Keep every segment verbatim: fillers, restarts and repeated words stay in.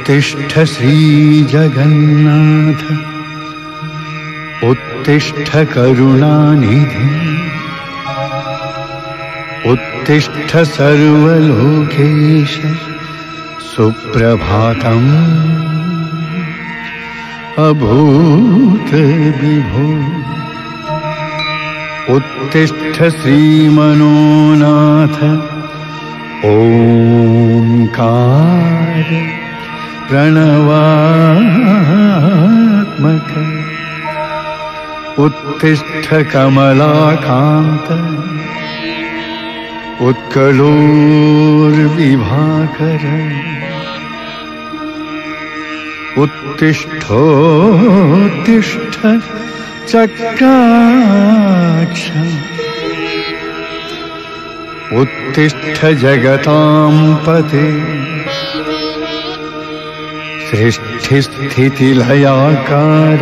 उत्तिष्ठ श्रीजगन्नाथ उत्तिष्ठ करुणानिधि उत्तिष्ठ सर्वलोकेश सुप्रभातम् अभूत विभो उत्तिष्ठ श्रीमनोनाथ ओंकार प्रणवात्मक उत्तिष्ठ कमलाकांत उत्कलोर्विभाकर उत्तिष्ठोत्तिष्ठ चक्राक्ष उत्तिष्ठ जगतां पते सृष्टिस्थितिलयाकार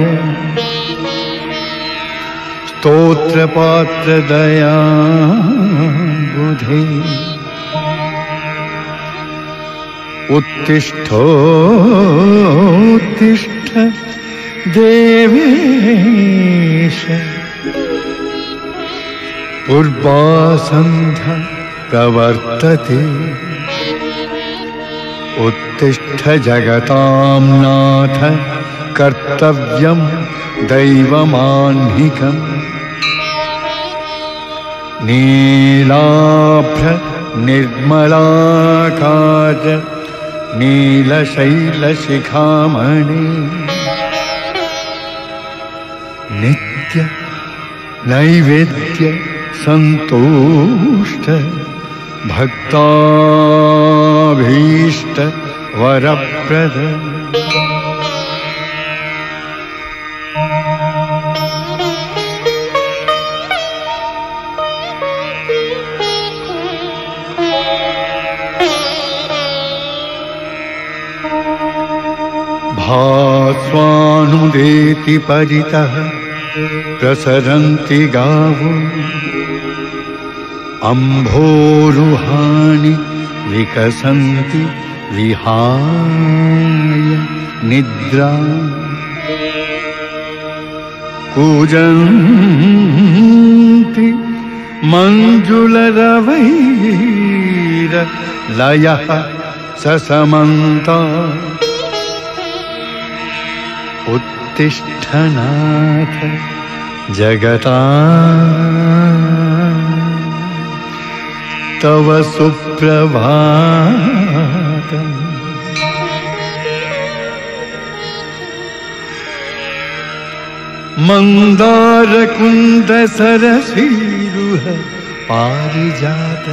स्तोत्रपात्रदया बुधे उत्तिष्ठोत्तिष्ठ देवेश पूर्वासन्ध्या प्रवर्तते उत्तिष्ठ जगतां नाथ कर्तव्यं दैवमाह्निकम् नीलाभ्र निर्मलाकाश नीलशैलशिखामणि नित्य नैवेद्य संतुष्ट भक्ताभीष्ट वरप्रद भास्वानुदेति परितः प्रसरन्ति गावो अम्भोरुहानि विकसन्ति विहाय निद्रा कूजन्ति मञ्जुलरवैर लयः ससमन्ता उत्तिष्ठ नाथ जगता तव सुप्रभातम् मंदारकुंद सरसीरुह पारिजात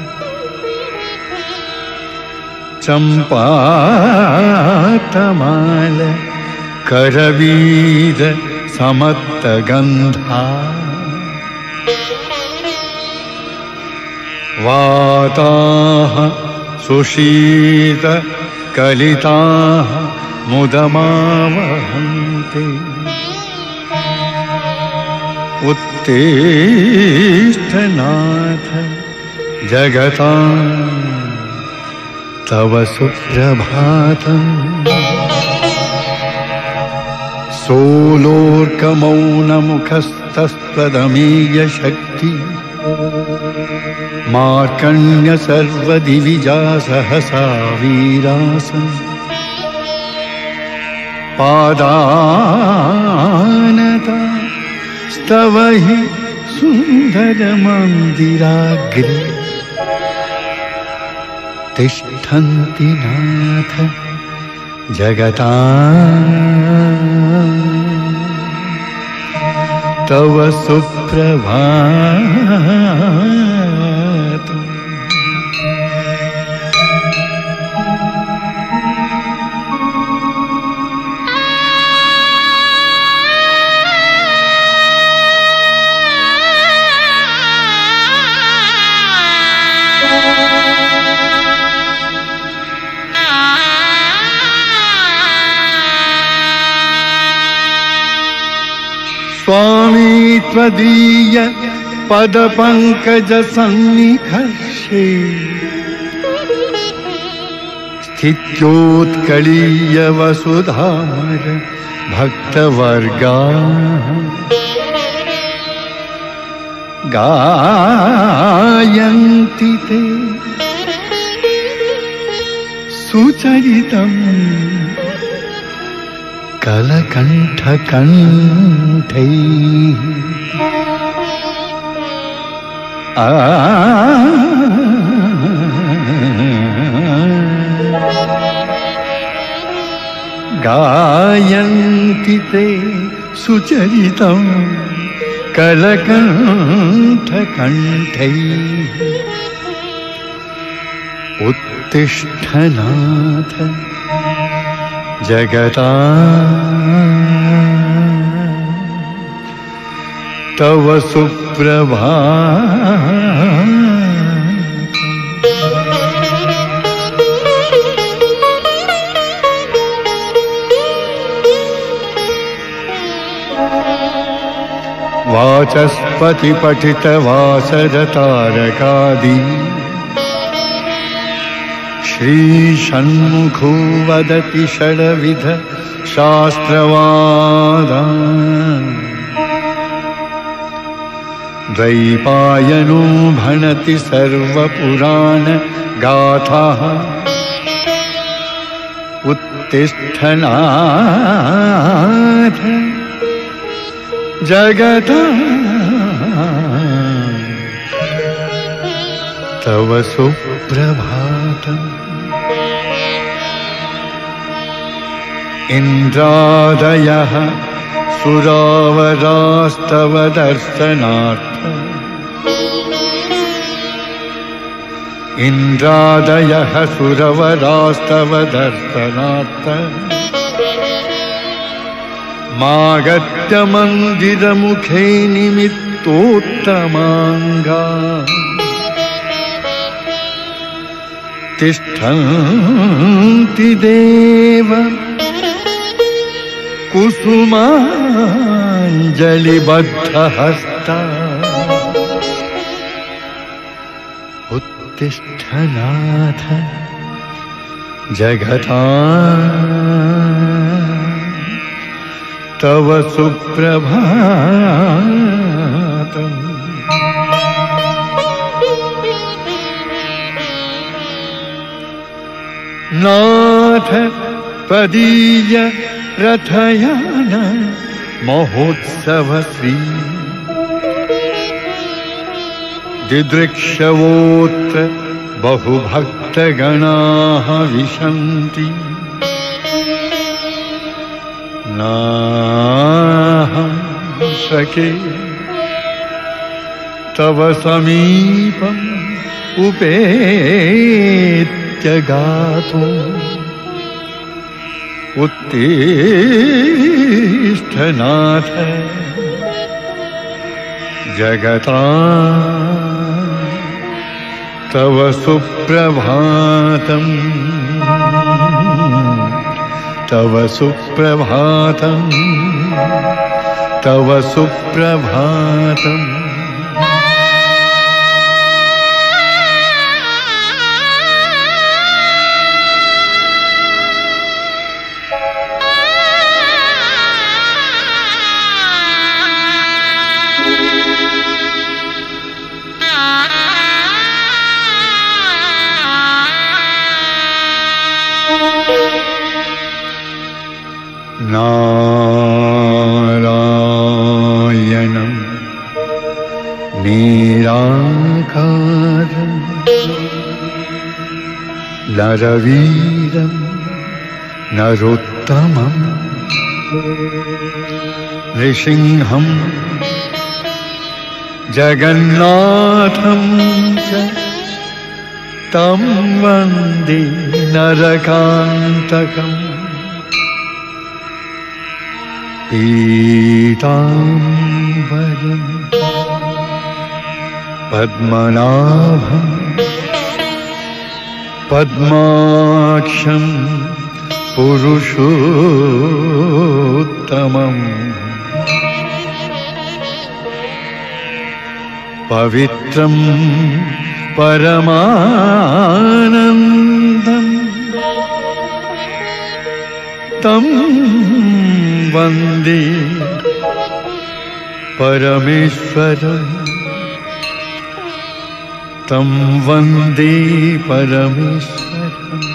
चंपातमाल करवीर समत्तगंधा वाताः सुशीत कलिताः मुदमावहन्ते उत्तिष्ठ नाथ जगतां तव सुप्रभातम् सोलोर्कमौनमुखस्तस्त्वदमीय शक्ति मार्कण्य सर्वदिविजा सहसा वीरासन् पादानता स्तव हि सुन्दर मन्दिराग्रे तिष्ठन्ति नाथ जगतां तव सुप्रभातम् स्वामी त्वदीय पद पंकज सन्निकर्षे स्थित्योत्कलीय वसुधामर भक्तवर्गा गायन्ति ते सुचरितम् कलकण्ठकण्ठैः आ गायन्ति ते सुचरितम् कलकण्ठकण्ठैः उत्तिष्ठ नाथ जगता तव सुप्रभातम् वाचस्पति पठित वासरतारकादि श्री षण्मुखो वदति षड्विध शास्त्रवादान् द्वैपायनो भणति सर्वपुराण गाथाः उत्तिष्ठ नाथ जगता तव सुप्रभातम् इन्द्रादयः सुरावरास्तव दर्शनार्थ इन्द्रादयः सुरवरास्तव दर्शनार्थ मागत्य मन्दिरमुखे निमित्तोत्तमाङ्गा तिष्ठन्ति देव कुसुमाञ्जलिबद्धहस्ता उत्तिष्ठ नाथ जगता तव सुप्रभातम् नाथ त्वदीय रथयान महोत्सव श्री दिदृक्षवोऽत्र बहुभक्तगणाः विशन्ति नाहं सखे तव समीपम् उपेत्य गातुम् उत्तिष्ठ नाथ जगता तव सुप्रभातम् तव सुप्रभातम् तव सुप्रभातम् नारायणं निराकारं नरवीरं नरोत्तमं नृसिंहं जगन्नाथं च तं वन्दे नरकान्तकम् पीताम्बरं पद्मनाभं पद्माक्षं पुरुषोत्तमं पवित्रं परमानन्दं तं वन्दे परमेश्वरम् तं वन्दे परमेश्वरम्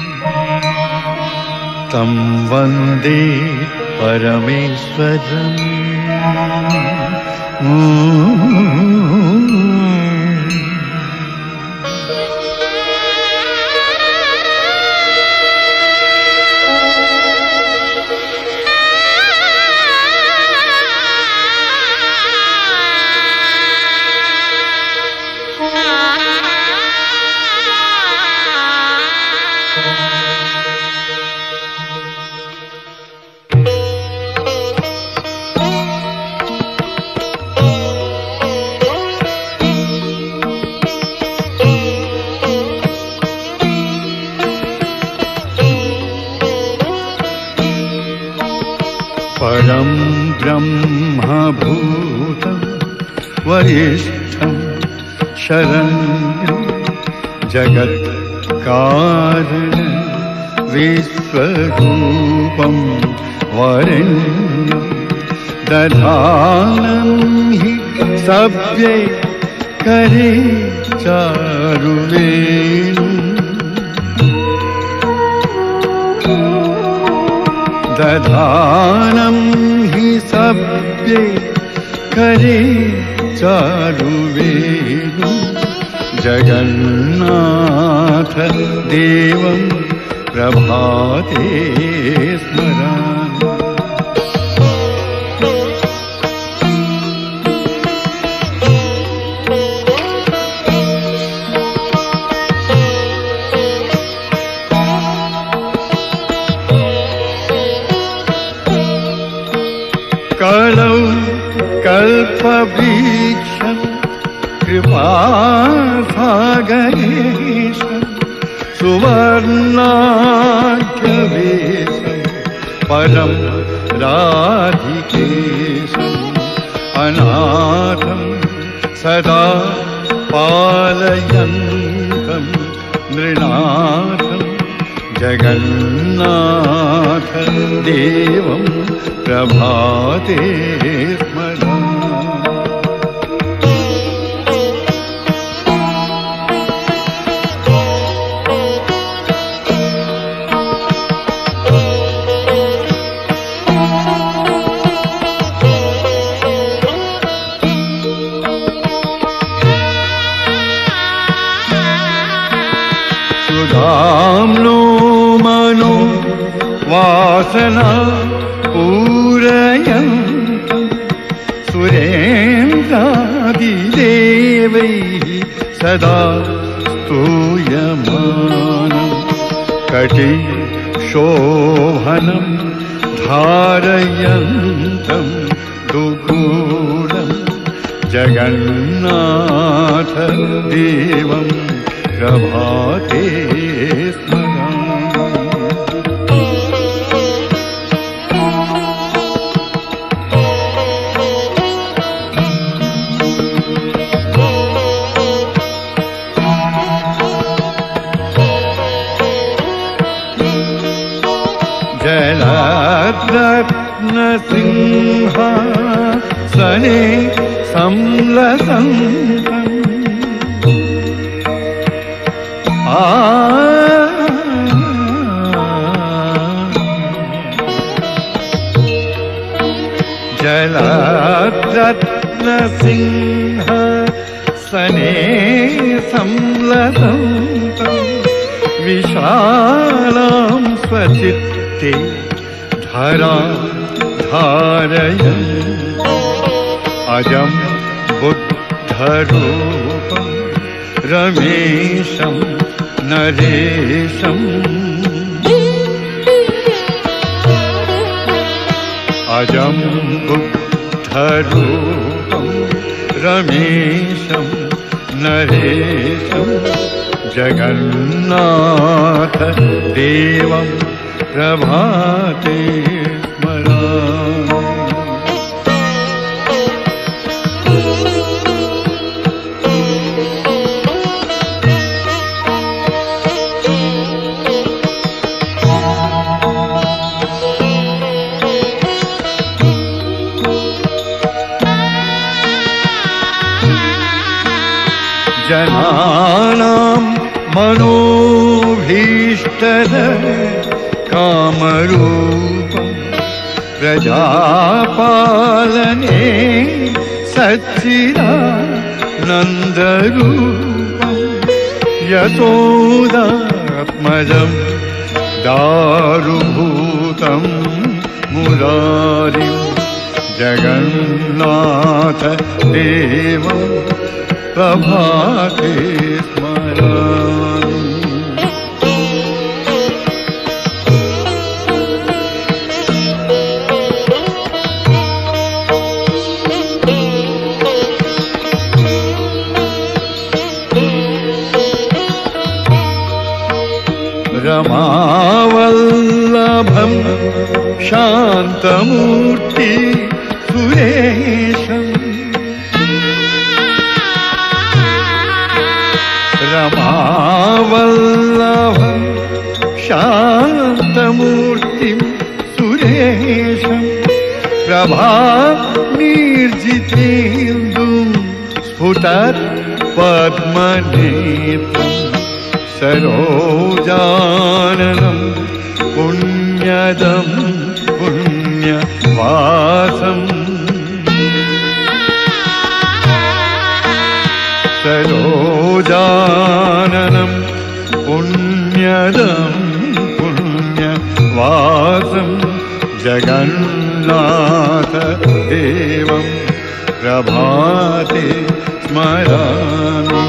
तं वन्दे परमेश्वरम् परं ब्रह्मभूतं वरिष्ठं शरण्यं जगत्कारणं विश्वरूपं वरेण्यं दधानं हि सव्ये करे चारुवेणुं दधानं हि सव्ये करे चारुवेणुं जगन्नाथ देवं प्रभाते स्मरामि कलौ कल्पवृक्षं कृपासागरेशं सुवर्णाढ्यवेशं परं राधिकेशम् अनाथं सदा पालयन्तं नृनाथं जगन्नाथ देवं प्रभाते स्मरामि सुधाम्नो मनो वासना पूरयन्तं सुरेन्द्रादिदेवैः सदा स्तूयमानं कटिशोभनं धारयन्तं दुकूलं जगन्नाथ देवं प्रभाते स्मरामि जलद्रत्नसिंहासने संलसन्तम् आ जलद्रत्नसिंहासने संलसन्तम् विशालां स्वचित्ते धरां धारयन्तम् अजं बुद्धरूपं रमेशं नरेशम् अजं बुद्धरूपं रमेशं नरेशं जगन्नाथ देवं प्रभाते स्मरामि जनानां मनोभीष्टद कामरूपं प्रजापालने सच्चिदानन्दरूपं यशोदात्मजं दारुभूतं मुरारिं जगन्नाथ देवं प्रभाते स्मरामि। रमावल्लभं शान्तमूर्ति सुरेशं रमावल्लभं शान्तमूर्तिं सुरेशं प्रभानिर्जितेन्दुं स्फुटत् पद्मनेत्रं सरोजाननं पुण्यदं पुण्यवासं सरोजाननं पुण्यदं पुण्यवासं जगन्नाथ देवं प्रभाते स्मरामि।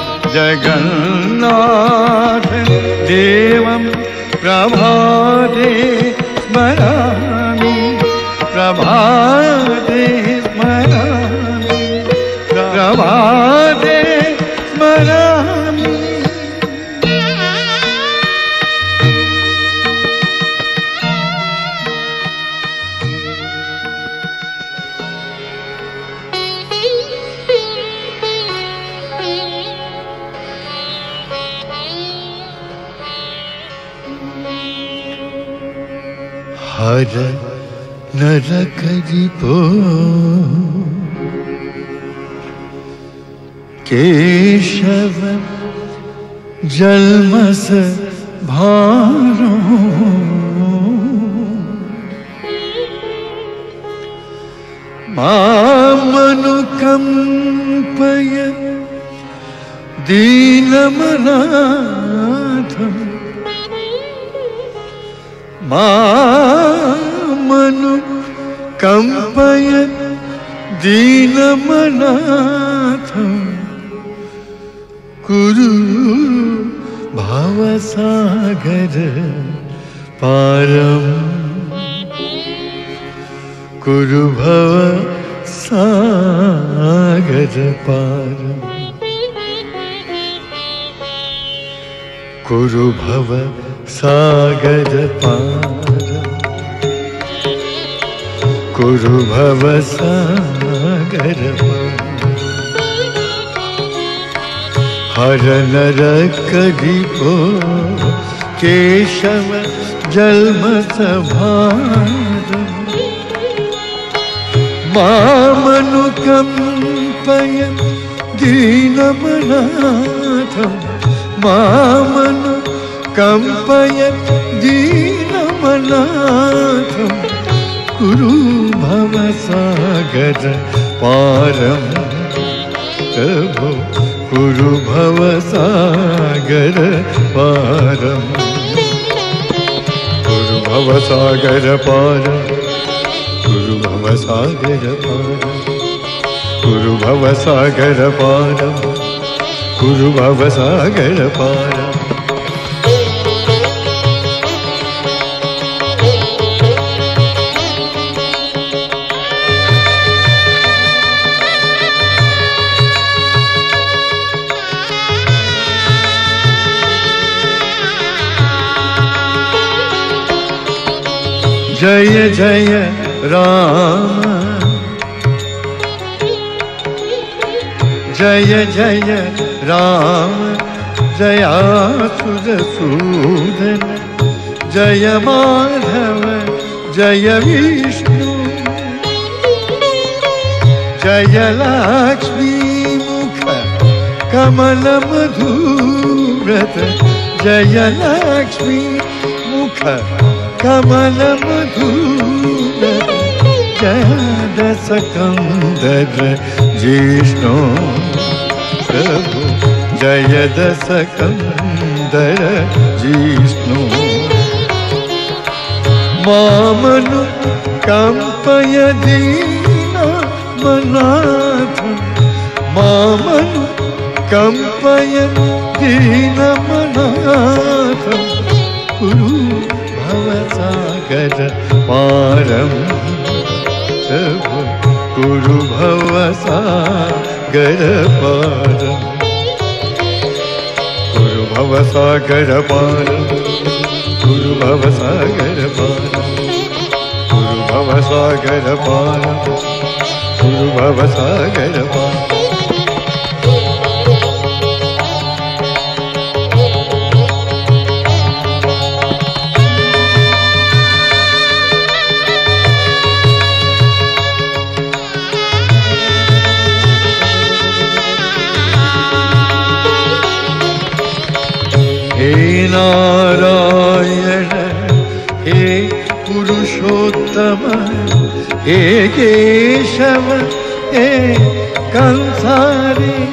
जगन्नाथ देवं प्रभाते स्मरामि, प्रभाते स्मरामि, प्रभाते स्मरामि। हर नरकरिपो केशव जन्मस भारो मामनुकंपय दीनमनाथम् मामनुकंपय दीनमनाथं कुरु भवसागर पारं, कुरु भवसागर पारं, कुरु भव सागर पारं, कुरु भव सागर पारं। हर नरकरिपो केशव जन्मस भारं मामनुकंपय दीनमनाथं, मामनुकंपय दीनमनाथं कुरु भवसागर पारं, प्रभो कुरु भवसागर पारं, कुरु भवसागर पारं, कुरु भवसागर पारं, कुरु भवसागर पारं, कुरु भवसागर पारं। जय जय राम, जय जय राम, जयासुरसूदन जय माधव जय विष्णु, जय लक्ष्मी मुख कमलमधुव्रत जय लक्ष्मी मुख कमलमधुव्रत जय दशकंदर जिष्णु प्रभु जय दशकंदर जिष्णु मामनु कंपय दीनमनाथ मामनु कंपय दीनमनाथ कुरु भवसागर पारं प्रभु कुरु भवसागर पारं कुरु भवसागर पारं कुरु भवसागर पारं कुरु भवसागर पारं कुरु भवसागर पारं हे नारायण हे पुरुषोत्तम हे केशव हे कंसारी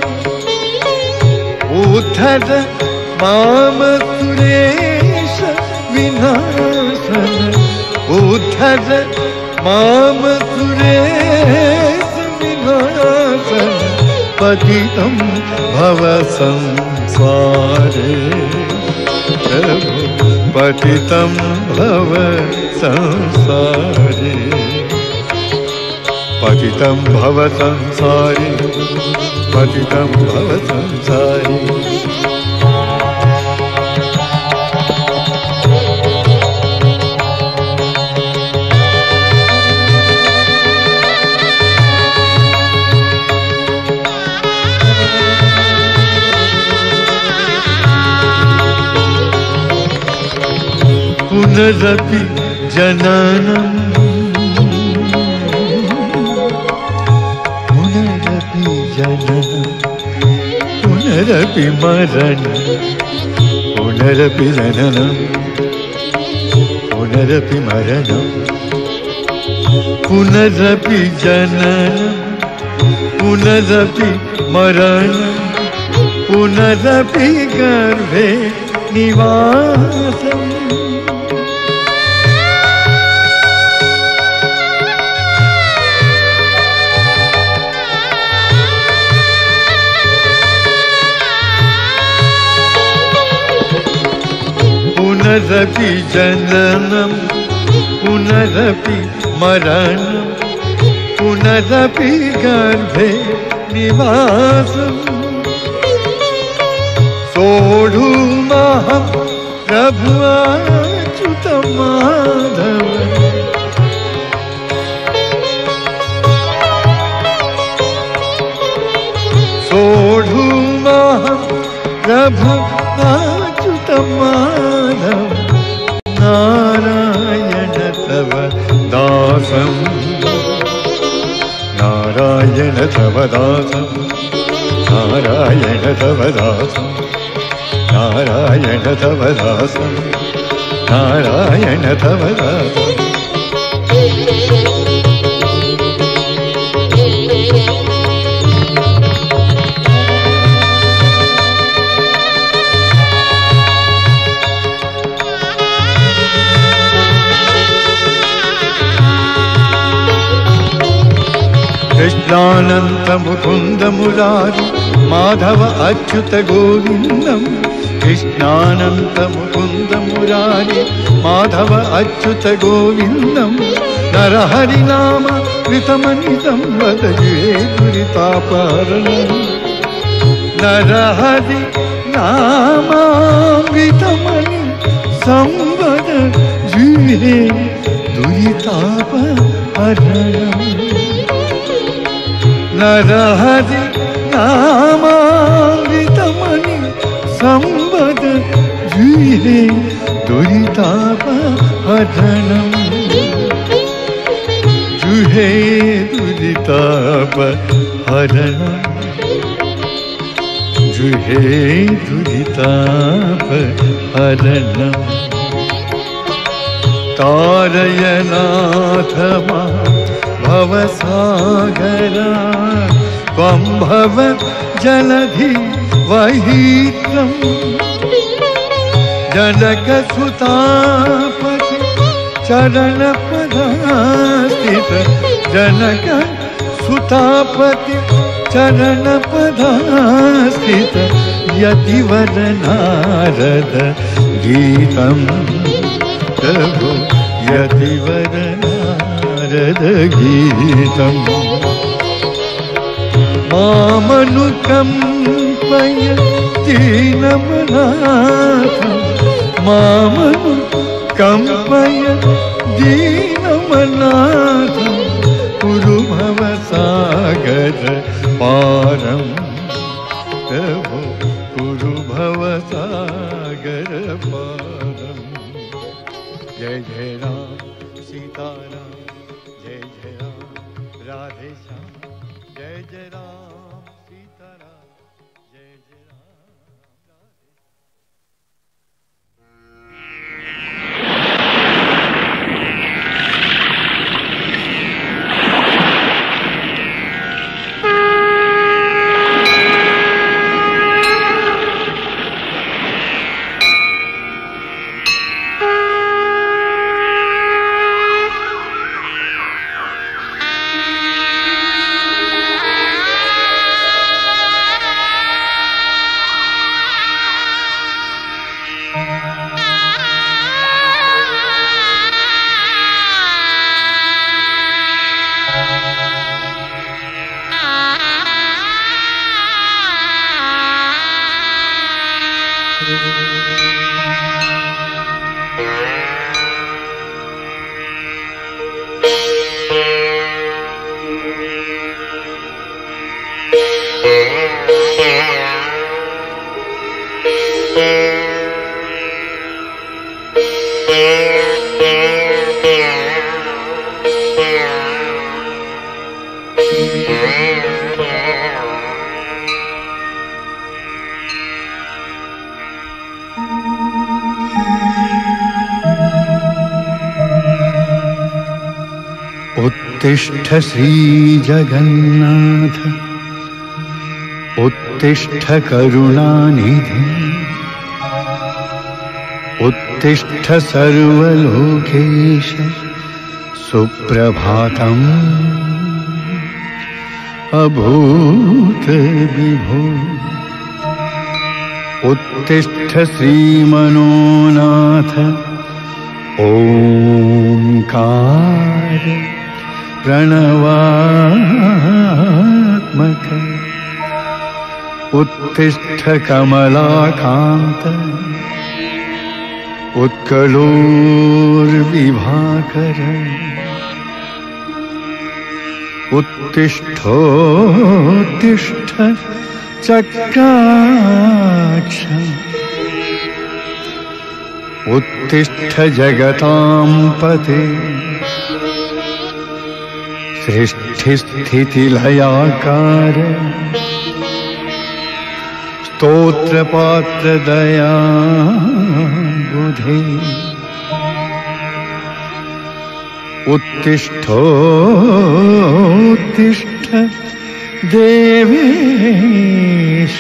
उद्धर माम सुरेश विनाशन उद्धर माम सुरेश विनाशन पतितं भव संसारे प्रभु पतितं भव संसारे पतितं भव संसारे पतितं भव संसारे पुनरपि जननं पुनरपि जननं पुनरपि मरणं पुनरपि जननं पुनरपि मरणं पुनरपि जननं पुनरपि मरणं पुनरपि गर्भे निवासम् पुनरपि जननं पुनरपि मरणं पुनरपि गर्भे निवासम् सोढुमहं प्रभु अच्युत माधव सोढुमहं प्रभु अच्युत माधव नारायण तव दासं नारायण तव दासं नारायण तव दासं नारायण तव दासं नारायण तव दासं कृष्णानंत मुकुंद मुरारी माधव अच्युत गोविंदम कृष्णानंत मुकुंद मुरारी माधव अच्युत गोविंदम नरहरि नाम कृतमनितं वद जुहे दुरितापहरणं नरहरि नामामृतमनि संवद जुहे दुरितापहरणं नरहरि नामामृतमनि संवद जुहे दुरितापहरणं जुहे दुरितापहरणं जुहे दुरिताप हरणं तारयनाथ मा भवसागरा त्वं भव जलधि वहीत्रम् जनकसुतापति चरणपदास्थित जनक सुतापति चरणपदास्थित यतिवर नारद गीतं प्रभु यतिवर नारद गीतं मामनुकम्पय दीनमनाथं मामनुकम्पय दीनमनाथं कुरु भवसागर पारं प्रभु कुरु भवसागर पारं। जय जय राम सीताराम जय जय राम राधे श्याम जय जय राम सीताराम जय जय राम राधे। उत्तिष्ठ श्रीजगन्नाथ उत्तिष्ठ करुणानिधि उत्तिष्ठ सर्वलोकेश सुप्रभातम् अभूत विभो उत्तिष्ठ श्रीमनोनाथ ओंकार प्रणवात्मक उत्तिष्ठ कमलाकांत उत्कलोर्विभाकर उत्तिष्ठोत्तिष्ठ चक्राक्ष उत्तिष्ठ जगतां पते सृष्टिस्थितिलयाकार स्तोत्रपात्रदया बुधे उत्तिष्ठोत्तिष्ठ देवेश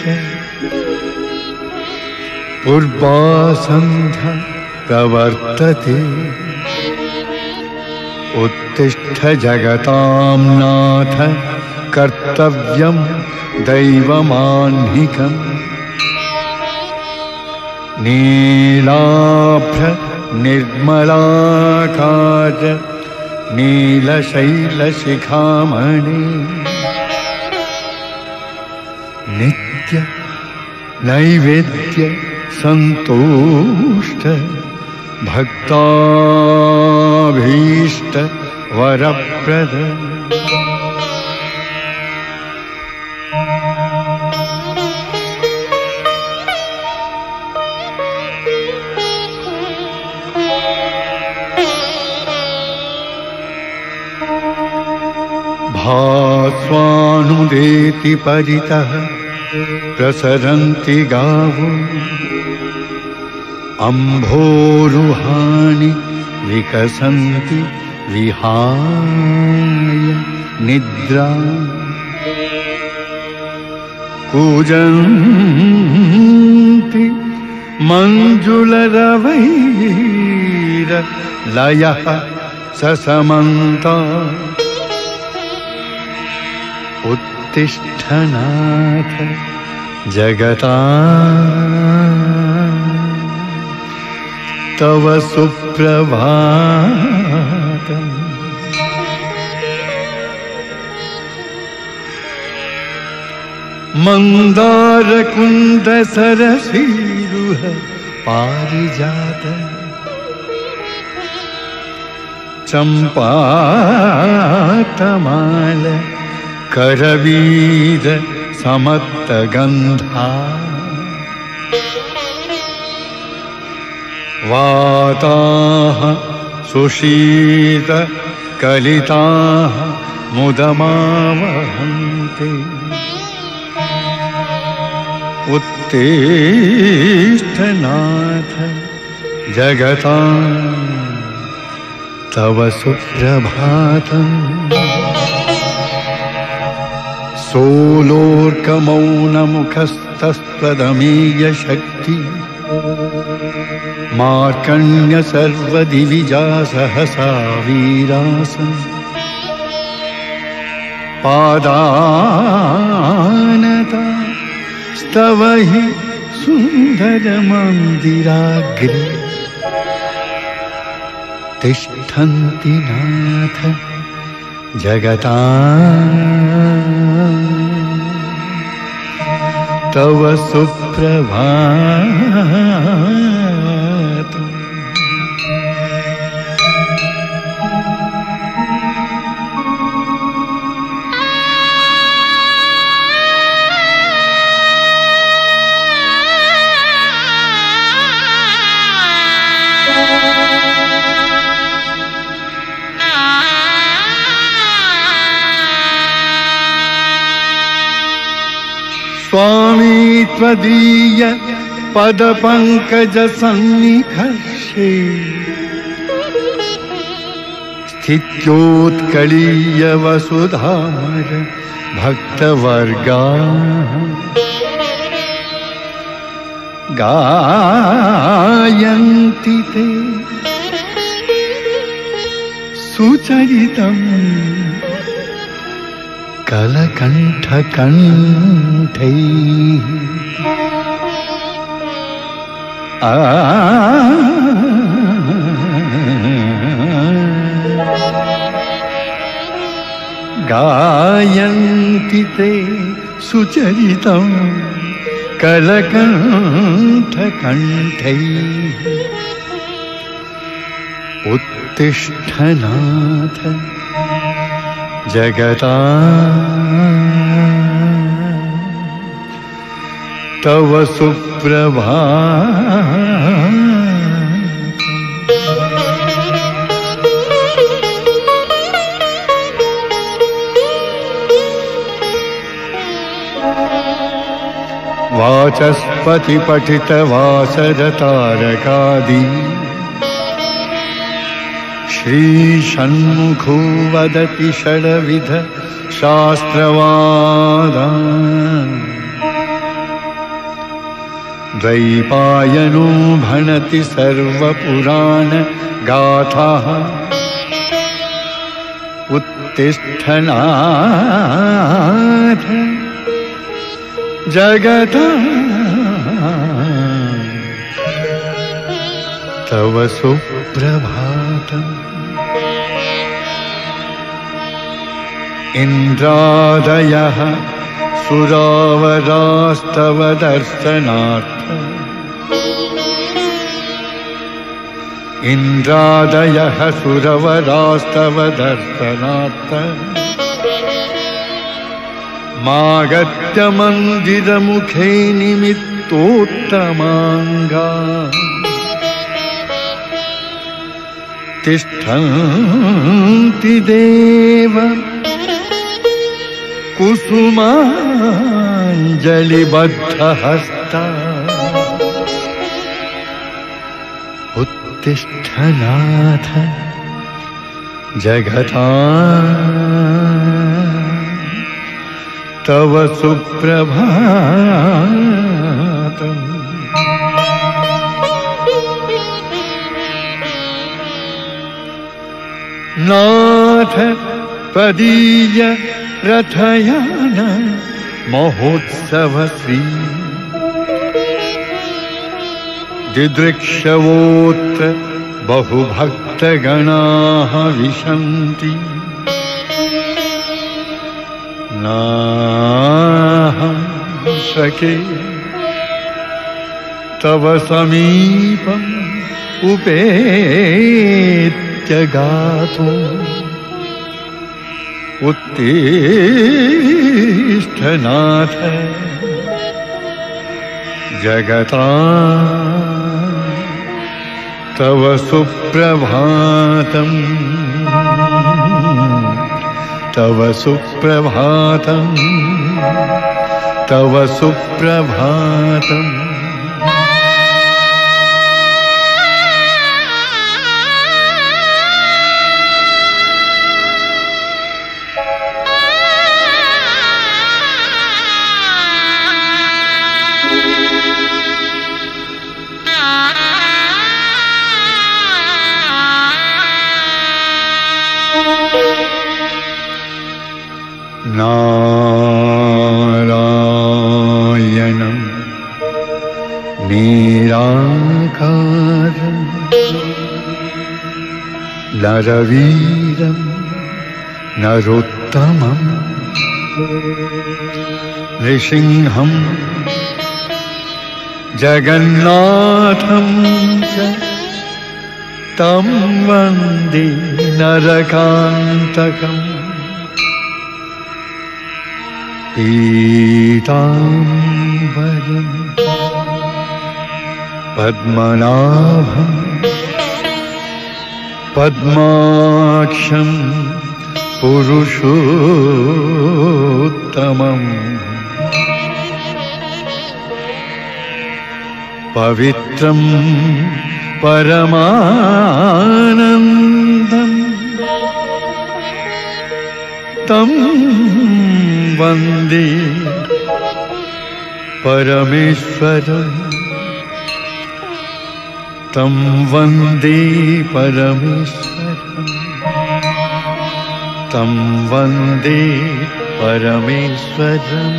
पूर्वासन्ध्या प्रवर्तते उत्तिष्ठ जगतां नाथ कर्तव्यं दैवमाह्निकम् नीलाभ्र निर्मलाकाश नीलशैलशिखामणि नित्य नैवेद्य संतुष्ट भक्ताभीष्ट वरप्रद भास्वानुदेति परितः प्रसरन्ति गावो अम्भोरुहाणि विकसन्ति विहाय निद्रा कूजन्ति मञ्जुलरवैर लयः ससमन्ता उत्तिष्ठ नाथ जगता तव सुप्रभातम् मंदारकुंड सरसीरुह पारिजात चंपातमाल करवीर समत्तगंधा वाताः सुशीत कलिताः मुदमावहन्ते उत्तिष्ठ नाथ जगतां तव सुप्रभातम् सोलोर्कमौनमुखस्तस्त्वदमीय शक्ति मार्कण्य सर्वदिविजा सहसा वीरासन् पादानता स्तव हि सुन्दर मन्दिराग्रे तिष्ठन्ति नाथ जगतां तव सुप्रभातम् स्वामी त्वदीय पदपङ्कज सन्निकर्षे स्थित्योत्कलीय वसुधार भक्तवर्गा गायन्ति ते सुचरितम् कलकण्ठ कण्ठैः आ गायन्ति ते सुचरितं कलकण्ठ कण्ठैः उत्तिष्ठ नाथ जगतां तव सुप्रभातम् वाचस्पति पठित वासरतारकादि श्री षण्मुखो वदति षड्विध शास्त्रवादान् द्वैपायनो भणति सर्वपुराण गाथाः उत्तिष्ठ नाथ जगतां तव सुप्रभातम् इन्द्रादयः सुरावरास्तव दर्शनार्थ इन्द्रादयः सुरवरास्तव दर्शनार्थ मागत्य मन्दिरमुखे निमित्तोत्तमाङ्गा तिष्ठन्ति देव कुसुमा पुष्पाञ्जलिबद्धहस्ता उत्तिष्ठ नाथ जगता तव सुप्रभातम्। नाथ त्वदीय रथयान महोत्सवश्री दिदृक्षवोऽत्र बहुभक्तगणाः विशन्ति। नाहं सखे तव समीपम् उपेत्य गातुम्। उत्तिष्ठ नाथ जगता तव सुप्रभातम् तव सुप्रभातम् तव सुप्रभातम्। नारायणं निराकारं नरवीरं नरोत्तमं नृसिंहं जगन्नाथं च तं वन्दे नरकान्तकम्। पीताम्बरं पद्मनाभं पद्माक्षं पुरुषोत्तमम् पवित्रं परमानन्दं तं वन्दे परमेश्वरम् तं वन्दे परमेश्वरम् तं वन्दे परमेश्वरम्।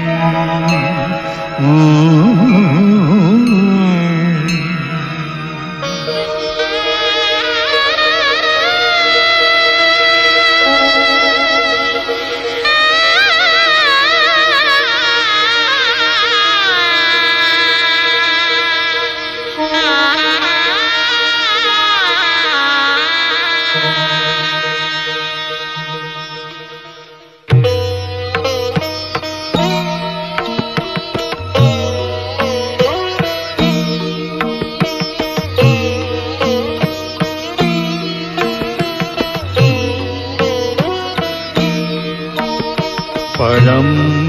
परं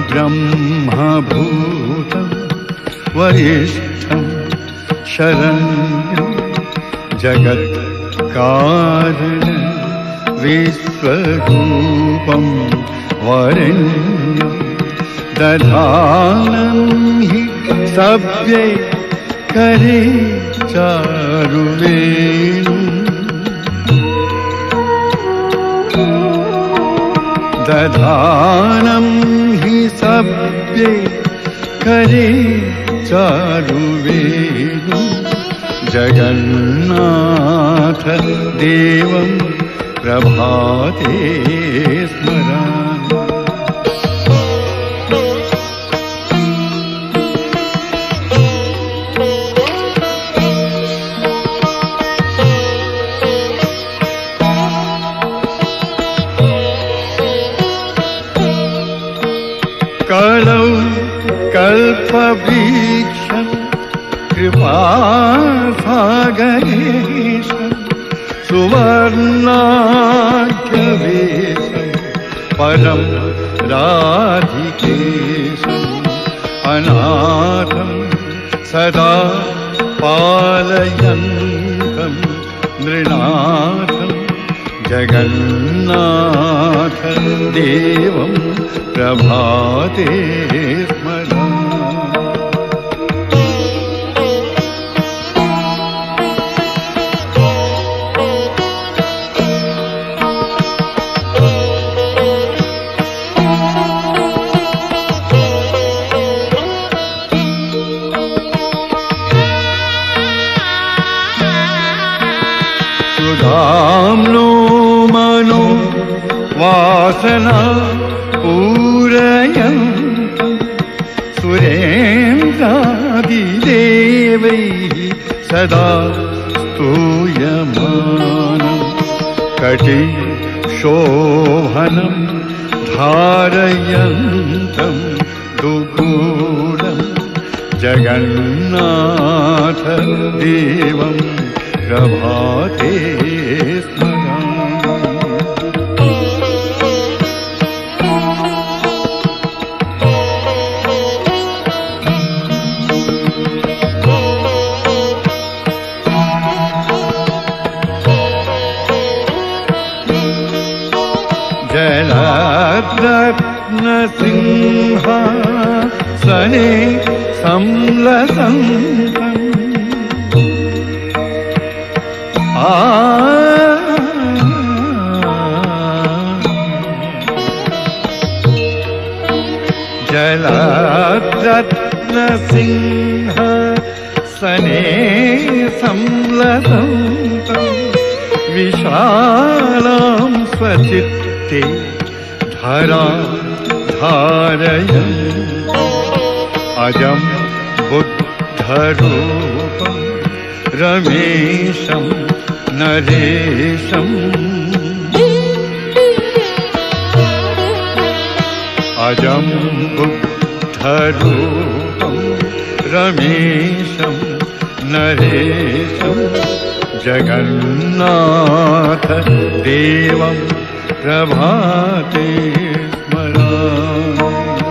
ब्रह्मभूतं वरिष्ठं शरण्यं जगत्कारणं विश्वरूपं वरेण्यं दधानं हि सव्ये करे चारुवेणुम्। दधानं हि सव्ये करे चारुवेणुम् जगन्नाथ देवं प्रभाते स्मरामि। कलौ कल्पवृक्षं कृपासागरेशं सुवर्णाढ्यवेशं परं राधिकेशम्। अनाथं सदा पालयन्तं नृनाथं जगन्नाथ देवं प्रभाते स्मरामि। सुधाम्नो मनो वासना पूरयन्तं सुरेन्द्रादिदेवैः सदा स्तूयमानं कटिशोभनं धारयन्तं दुकूलं जगन्नाथ देवं प्रभाते स्मरामि। जलद्रत्नसिंहासने संलसन्तम् जलद्रत्नसिंहासने संलसन्तं विशालां स्वचित्ते धरां धारयन्तम् अजं बुद्धरूपं रमेशं नरेशम् अजं बुद्धरूपं रमेशं नरेशं जगन्नाथ देवं प्रभाते स्मरामि।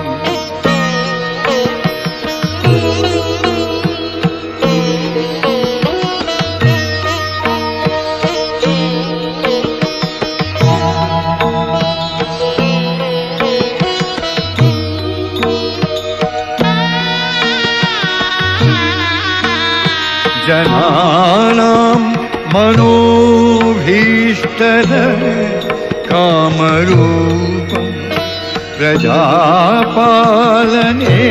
जनानां मनोभीष्टद कामरूपं प्रजापालने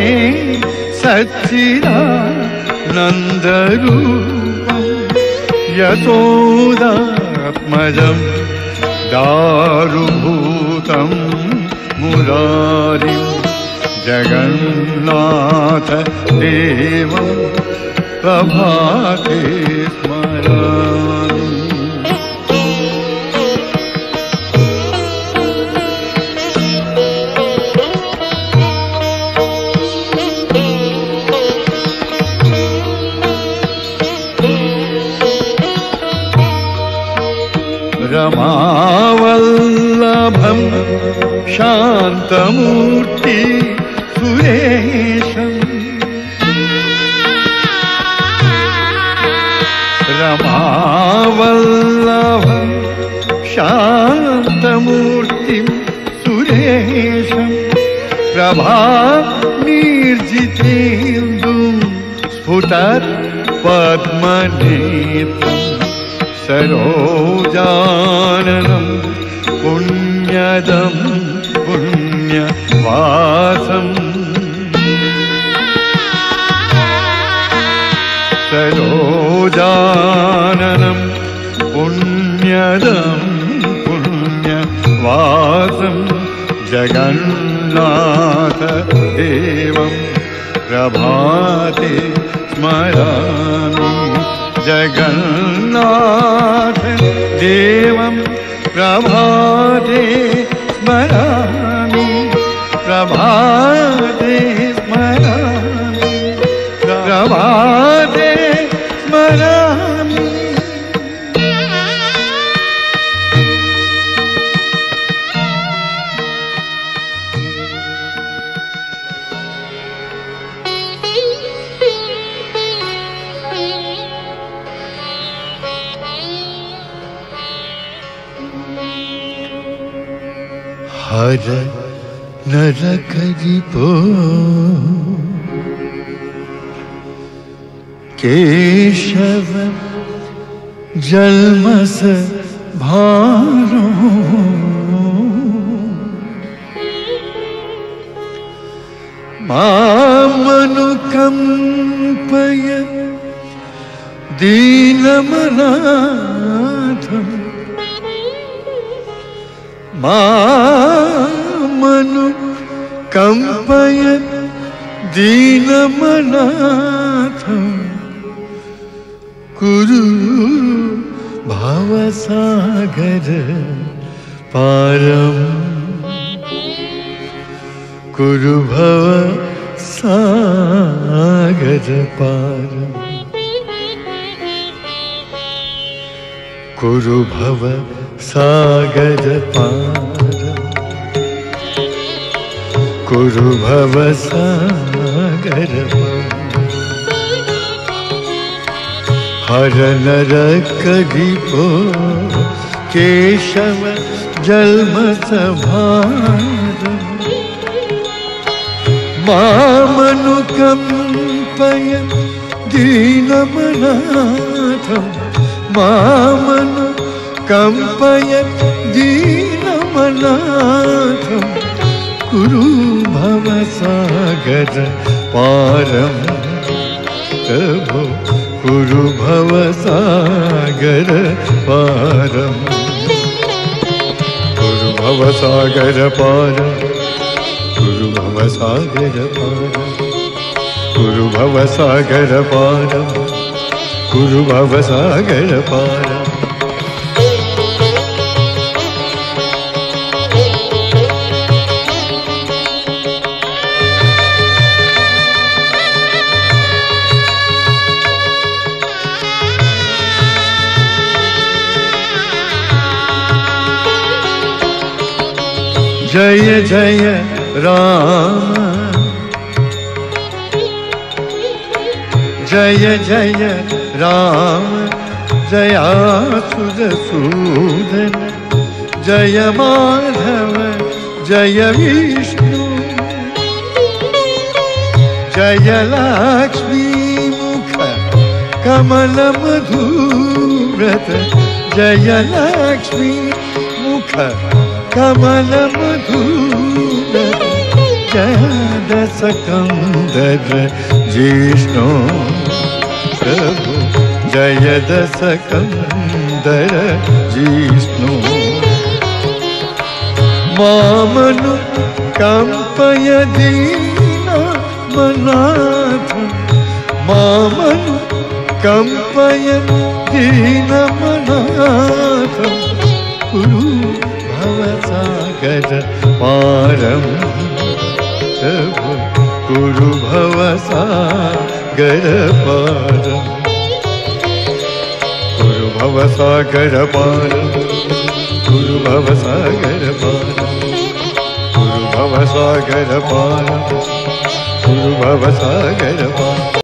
सच्चिदानन्दरूपं यशोदात्मजं दारुभूतं मुरारिं जगन्नाथ देवं प्रभाते स्मरामि। रमावल्लभं शान्तमूर्ति सुरेशम् रमावल्लभं शान्तमूर्तिं सुरेशं प्रभानिर्जितेन्दुं स्फुटत्पद्मनेत्रं सरोजाननं पुण्यदं पुण्यवासम् सरोजाननं पुण्यदं पुण्यवासं जगन्नाथ देवं प्रभाते स्मरामि। जगन्नाथ देवं प्रभाते स्मरामि। प्रभाते स्मरामि। प्रभाते स्मरामि। हर नरकरिपो केशव जन्मस भारो मामनुकंपय दीनमनाथम् मामनुकंपय दीनमनाथम् कुरु भवसागर पारम् कुरु भवसागर पारम् कुरु भवसागर पारम् कुरु भवसागर पारम् हर नरकरिपो केशव जन्मस भारम् मामनुकंपय दीनमनाथम् मामनुकंपय दीनमनाथम् कुरु भवसागर पारम् प्रभो कुरु भवसागर पारम् कुरु भवसागर पारम् कुरु भवसागर पारम् कुरु भवसागर पारम् कुरु भवसागर पारम् जय जय राम जय जय राम जयासुरसूदन जय माधव जय विष्णु जय लक्ष्मी मुख कमल मधुव्रत जय लक्ष्मी मुख कमल मधुव्रत जय दशकंदर जिष्णु प्रभु जय दशकंदर जिष्णु मामनु कंपय दीनमनाथम् मामनु कंपय दीनमनाथम् कुरु भवसागर पारम् प्रभु कुरु भवसागर पारम् कुरु भवसागर पारम् कुरु भवसागर पारम् कुरु भवसागर पारम् कुरु भवसागर पारम्।